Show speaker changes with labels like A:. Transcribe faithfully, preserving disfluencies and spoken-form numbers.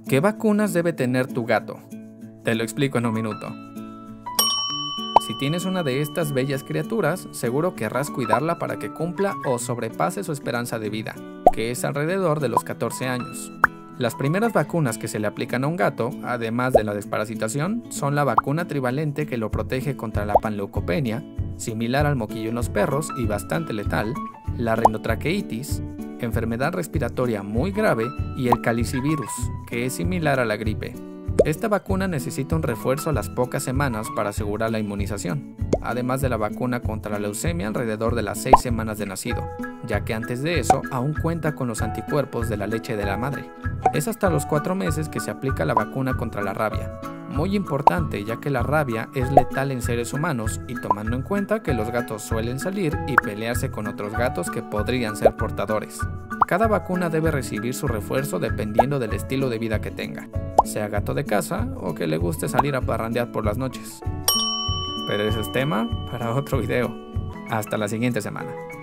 A: ¿Qué vacunas debe tener tu gato? Te lo explico en un minuto. Si tienes una de estas bellas criaturas, seguro querrás cuidarla para que cumpla o sobrepase su esperanza de vida, que es alrededor de los catorce años. Las primeras vacunas que se le aplican a un gato, además de la desparasitación, son la vacuna trivalente que lo protege contra la panleucopenia, similar al moquillo en los perros y bastante letal, la rinotraqueitis, enfermedad respiratoria muy grave, y el calicivirus, que es similar a la gripe. Esta vacuna necesita un refuerzo a las pocas semanas para asegurar la inmunización, además de la vacuna contra la leucemia alrededor de las seis semanas de nacido, ya que antes de eso aún cuenta con los anticuerpos de la leche de la madre. Es hasta los cuatro meses que se aplica la vacuna contra la rabia. Muy importante, ya que la rabia es letal en seres humanos y tomando en cuenta que los gatos suelen salir y pelearse con otros gatos que podrían ser portadores. Cada vacuna debe recibir su refuerzo dependiendo del estilo de vida que tenga, sea gato de casa o que le guste salir a parrandear por las noches. Pero ese es tema para otro video. Hasta la siguiente semana.